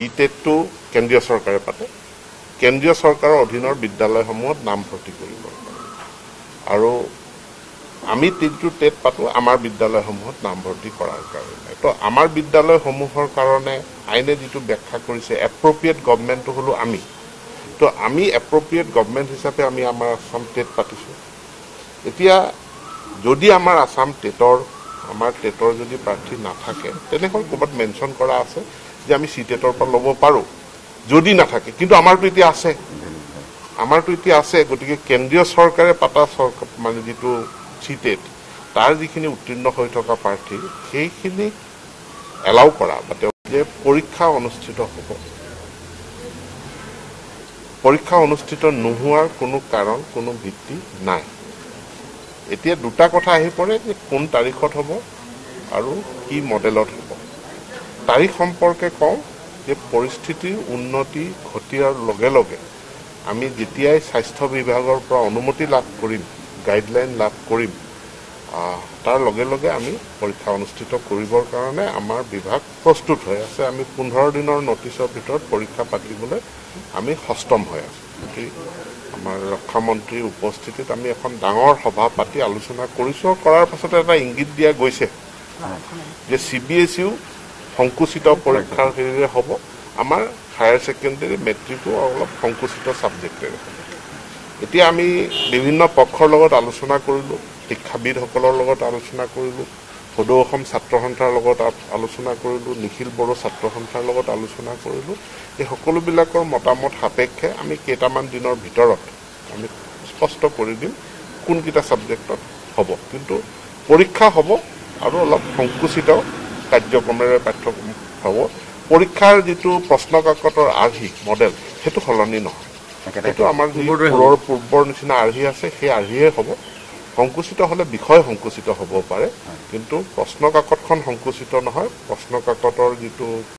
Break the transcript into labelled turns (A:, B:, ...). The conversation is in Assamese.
A: টেটটো কেন্দ্ৰীয় চৰকাৰে পাতে কেন্দ্ৰীয় চৰকাৰৰ অধীনৰ বিদ্যালয়সমূহত নাম ভৰ্তি কৰিব আৰু আমি তিনটো টেট পাতো আমাৰ বিদ্যালয়সমূহত নাম ভৰ্তি কৰাৰ কাৰণে তো আমাৰ বিদ্যালয়সমূহৰ কাৰণে আইনে যিটো ব্যাখ্যা কৰিছে এপ্ৰপ্ৰিয়েট গভৰ্ণমেণ্টটো হলো আমি তো আমি এপ্ৰপ্ৰিয়েট গভৰ্ণমেণ্ট হিচাপে আমি আমাৰ আসাম টেট পাতিছোঁ এতিয়া যদি আমাৰ আসাম টেটৰ যদি প্ৰাৰ্থী নাথাকে তেনেহ'লে ক'ৰবাত মেনশ্যন কৰা আছে যে আমি চি টেটৰ পৰা ল'ব পাৰোঁ যদি নাথাকে কিন্তু আমাৰতো এতিয়া আছে গতিকে কেন্দ্ৰীয় চৰকাৰে পাতা মানে যিটো চি টেট তাৰ যিখিনি উত্তীৰ্ণ হৈ থকা প্ৰাৰ্থী সেইখিনি এলাউ কৰা বা যে পৰীক্ষা অনুষ্ঠিত হ'ব পৰীক্ষা অনুষ্ঠিত নোহোৱাৰ কোনো কাৰণ কোনো ভিত্তি নাই এতিয়া দুটা কথা আহি পৰে যে কোন তাৰিখত হ'ব আৰু কি মডেলত হ'ব তাৰিখ সম্পৰ্কে কওঁ যে পৰিস্থিতিৰ উন্নতি ঘটিয়াৰ লগে লগে আমি যেতিয়াই স্বাস্থ্য বিভাগৰ পৰা অনুমতি লাভ কৰিম গাইডলাইন লাভ কৰিম তাৰ লগে লগে আমি পৰীক্ষা অনুষ্ঠিত কৰিবৰ কাৰণে আমাৰ বিভাগ প্ৰস্তুত হৈ আছে আমি 15 দিনৰ নটিছৰ ভিতৰত পৰীক্ষা পাতিবলৈ আমি সষ্টম হৈ আছো আমাৰ ৰক্ষা মন্ত্ৰীৰ উপস্থিতিত আমি এখন ডাঙৰ সভা পাতি আলোচনা কৰিছো কৰাৰ পাছতে এটা ইংগিত দিয়া গৈছে যে CBSEও সংকুচিত পৰীক্ষাৰ হেৰিৰে হ'ব আমাৰ হায়াৰ সেকেন্ডাৰী মেট্ৰিকো অলপ সংকুচিত সাবজেক্টেৰে এতিয়া আমি বিভিন্ন পক্ষৰ লগত আলোচনা কৰিলো শিক্ষাবিদসকলৰ লগত আলোচনা কৰিলো সদৌ অসম ছাত্ৰ সন্থাৰ লগত আলোচনা কৰিলো নিখিল বড়ো ছাত্ৰ সন্থাৰ লগত আলোচনা কৰিলো এই সকলোবিলাকৰ মতামত সাপেক্ষে আমি কেইটামান দিনৰ ভিতৰত আমি স্পষ্ট কৰি দিম কোনকিটা সাবজেক্টত হ'ব কিন্তু পৰীক্ষা হ'ব আৰু অলপ সংকুচিত কাৰ্যক্ৰমেৰে পাঠ্যক্ৰম হ'ব পৰীক্ষাৰ যিটো প্ৰশ্ন কাকতৰ আৰ্হি মডেল সেইটো সলনি নহয় সেইটো আমাৰ পূৰ্বৰ নিচিনা আৰ্হি আছে সেই আৰ্হিয়ে হ'ব সংকুচিত হলে বিষয় সংকুচিত হ'ব পাৰে কিন্তু প্ৰশ্ন কাকতখন সংকুচিত নহয় প্ৰশ্ন কাকতৰ যিটো